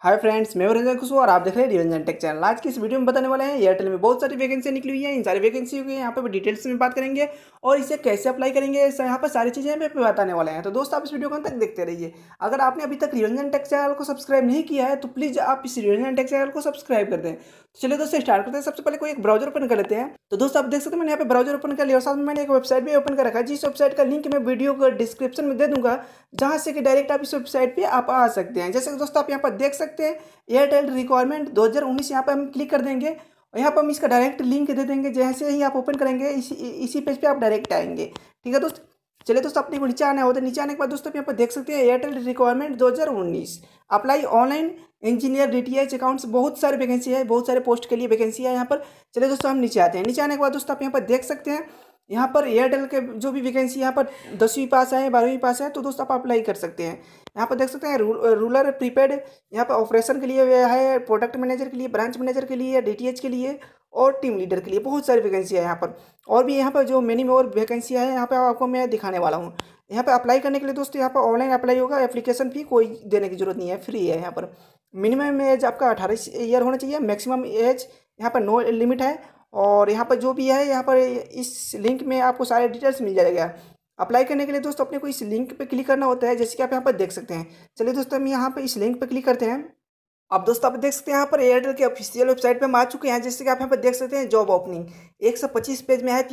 Hi friends, मैं रंजन खुशबू और आप देख रहे हैं रंजन टेक चैनल। आज की इस वीडियो में बताने वाले हैं एयरटेल में बहुत सारी वैकेंसी निकली हुई है। इन सारी वैकेंसी की यहाँ पे डिटेल्स में बात करेंगे और इसे कैसे अप्लाई करेंगे, यहाँ पर सारी चीज़ें हमें बताने वाले हैं। तो दोस्त आप इस वीडियो को अंत तक देखते रहिए। अगर आपने अभी तक रंजन टेक चैनल को सब्सक्राइब नहीं किया है तो प्लीज़ आप इस रंजन टेक चैनल को सब्सक्राइब कर दें। तो चलिए दोस्तों स्टार्ट करते हैं। सबसे पहले कोई एक ब्राउजर ओपन कर लेते हैं। तो दोस्तों आप देख सकते हैं मैंने यहाँ पे ब्राउजर ओपन कर लिया और साथ में मैंने एक वेबसाइट भी ओपन कर रखा है, जिस वेबसाइट का लिंक मैं वीडियो को डिस्क्रिप्शन में दे दूंगा, जहाँ से कि डायरेक्ट आप इस वेबसाइट पे आप आ सकते हैं। जैसे दोस्तों आप यहाँ पर देख सकते हैं एयरटेल रिक्वायरमेंट 2019, यहाँ पर हम क्लिक कर देंगे और यहाँ पर हम इसका डायरेक्ट लिंक दे देंगे। जैसे ही आप ओपन करेंगे इसी पेज पे आप डायरेक्ट आएंगे। ठीक है दोस्त, चलिए दोस्तों अपने को नीचे आना होता है। नीचे आने के बाद दोस्तों यहाँ पर देख सकते हैं Airtel requirement 2019 apply online engineer DTH accounts, बहुत सारी वैकेंसी है, बहुत सारे पोस्ट के लिए वैकेंसी है यहाँ पर। चलिए दोस्तों हम नीचे आते हैं। नीचे आने के बाद दोस्तों आप यहाँ पर देख सकते हैं यहाँ पर एयरटेल के जो भी वैकेंसी यहाँ पर 10वीं पास है 12वीं पास है, तो दोस्तों आप अप्लाई कर सकते हैं। यहाँ पर देख सकते हैं रूरल प्रीपेड, यहाँ पर ऑपरेशन के लिए है, प्रोडक्ट मैनेजर के लिए, ब्रांच मैनेजर के लिए, डीटीएच के लिए और टीम लीडर के लिए बहुत सारी वैकेंसी है यहाँ पर। और भी यहाँ पर जो मिनी में और वैकेंसी है यहाँ पर आपको मैं दिखाने वाला हूँ। यहाँ पर अप्लाई करने के लिए दोस्तों यहाँ पर ऑनलाइन अप्लाई होगा, एप्लीकेशन फी कोई देने की जरूरत नहीं है, फ्री है। यहाँ पर मिनिमम एज आपका 18 ईयर होना चाहिए, मैक्सिमम एज यहाँ पर नो लिमिट है। और यहाँ पर जो भी है यहाँ पर इस लिंक में आपको सारे डिटेल्स मिल जाएगा। अप्लाई करने के लिए दोस्तों अपने को इस लिंक पे क्लिक करना होता है, जैसे कि आप यहाँ पर देख सकते हैं। चलिए दोस्तों हम यहाँ पर इस लिंक पे क्लिक करते हैं। अब दोस्तों आप देख सकते हैं यहाँ पर एयरटेल के ऑफिशियल वेबसाइट पे हम आ चुके हैं। जैसे कि आप यहाँ पर देख सकते हैं जॉब ओपनिंग 125 पेज में है,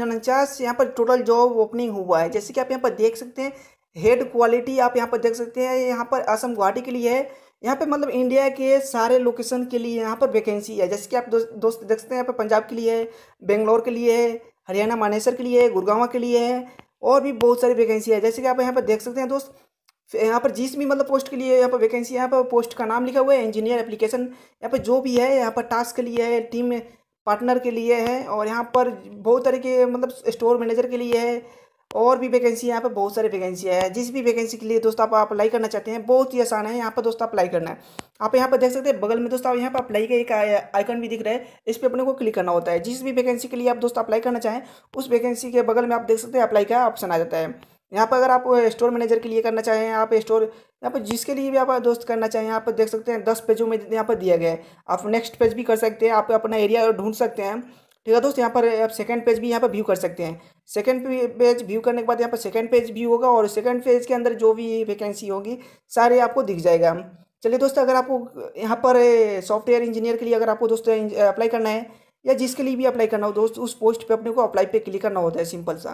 349 यहाँ पर टोटल जॉब ओपनिंग हुआ है। जैसे कि आप यहाँ पर देख सकते हैं हेड क्वालिटी, आप यहाँ पर देख सकते हैं यहाँ पर असम गुवाहाटी के लिए है। यहाँ पे मतलब इंडिया के सारे लोकेशन के लिए यहाँ पर वैकेंसी है। जैसे कि आप दोस्त देख सकते हैं यहाँ पर पंजाब के लिए है, बेंगलोर के लिए है, हरियाणा मानेसर के लिए है, गुड़गांव के लिए है और भी बहुत सारी वैकेंसी है। जैसे कि आप यहाँ पर देख सकते हैं दोस्त, यहाँ पर जिस भी मतलब पोस्ट के लिए यहाँ पर वैकेंसी, यहाँ पर पोस्ट का नाम लिखा हुआ है इंजीनियर एप्लीकेशन। यहाँ पर जो भी है यहाँ पर टास्क के लिए है, टीम पार्टनर के लिए है और यहाँ पर बहुत तरह के मतलब स्टोर मैनेजर के लिए है और भी वैकेंसी यहाँ पे बहुत सारी वैकेंसी है। जिस भी वैकेंसी के लिए दोस्तों आप अप्लाई करना चाहते हैं बहुत ही आसान है यहाँ पर दोस्तों अप्लाई करना है। आप यहाँ पर देख सकते हैं बगल में दोस्तों यहाँ पर अप्लाई का एक आइकन भी दिख रहा है, इस पर अपने को क्लिक करना होता है। जिस भी वैकेंसी के लिए आप दोस्तों अप्लाई करना चाहें उस वैकेंसी के बगल में आप देख सकते हैं अप्लाई का ऑप्शन आ जाता है। यहाँ पर अगर आप स्टोर मैनेजर के लिए करना चाहें, आप स्टोर यहाँ पर जिसके लिए भी आप दोस्त करना चाहें, यहाँ पर देख सकते हैं 10 पेजों में यहाँ पर दिया गया है। आप नेक्स्ट पेज भी कर सकते हैं, आप अपना एरिया ढूंढ सकते हैं। ठीक है दोस्त, यहाँ पर आप सेकंड पेज भी यहाँ पर व्यू कर सकते हैं। सेकंड पेज व्यू करने के बाद यहाँ पर सेकंड पेज व्यू होगा और सेकंड पेज के अंदर जो भी वैकेंसी होगी सारे आपको दिख जाएगा। चलिए दोस्तों अगर आपको यहाँ पर सॉफ्टवेयर इंजीनियर के लिए अगर आपको दोस्तों अप्लाई करना है या जिसके लिए भी अप्लाई करना हो दोस्त, उस पोस्ट पे अपने को अप्लाई पे क्लिक करना होता है, सिंपल सा।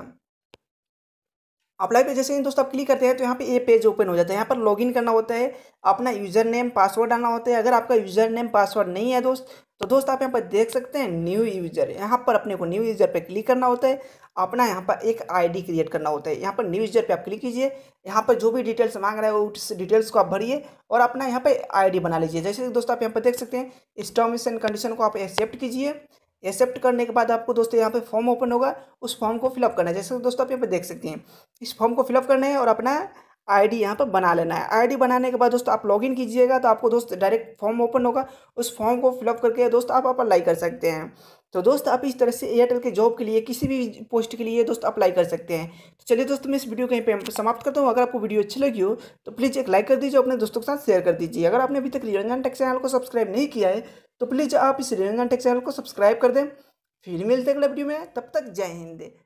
अप्लाई पे जैसे ही दोस्त आप क्लिक करते हैं तो यहाँ पे ये पेज ओपन हो जाता है। यहाँ पर लॉगिन करना होता है, अपना यूज़र नेम पासवर्ड डालना होता है। अगर आपका यूज़र नेम पासवर्ड नहीं है दोस्त, तो दोस्त आप यहाँ पर देख सकते हैं न्यू यूज़र, यहाँ पर अपने को न्यू यूज़र पे क्लिक करना होता है। अपना यहाँ पर एक आईडी क्रिएट करना होता है। यहाँ पर न्यू यूज़र पे आप क्लिक कीजिए, यहाँ पर जो भी डिटेल्स मांग रहा है उस डिटेल्स को आप भरिए और अपना यहाँ पर आईडी बना लीजिए। जैसे दोस्तों आप यहाँ पर देख सकते हैं इस टर्म्स एंड कंडीशन को आप एक्सेप्ट कीजिए। एक्सेप्ट करने के बाद आपको दोस्तों यहाँ पे फॉर्म ओपन होगा, उस फॉर्म को फिलअप करना है। जैसे दोस्तों आप यहाँ पे देख सकते हैं इस फॉर्म को फिलअप करना है और अपना आईडी यहाँ पर बना लेना है। आईडी बनाने के बाद दोस्तों आप लॉगिन कीजिएगा तो आपको दोस्त डायरेक्ट फॉर्म ओपन होगा, उस फॉर्म को फिलअप करके दोस्त आप अप्लाई कर सकते हैं। तो दोस्त आप इस तरह से एयरटेल के जॉब के लिए किसी भी पोस्ट के लिए दोस्त अप्लाई कर सकते हैं। तो चलिए दोस्तों मैं इस वीडियो कहीं पे समाप्त करता हूँ। अगर आपको वीडियो अच्छी लगी हो तो प्लीज़ एक लाइक कर दीजिए, अपने दोस्तों के साथ शेयर कर दीजिए। अगर आपने अभी तक रंजन टेक चैनल को सब्सक्राइब नहीं किया है तो प्लीज़ आप इस रंजन टेक चैनल को सब्सक्राइब कर दें। फिर मिलते हैं अगले वीडियो में, तब तक जय हिंद।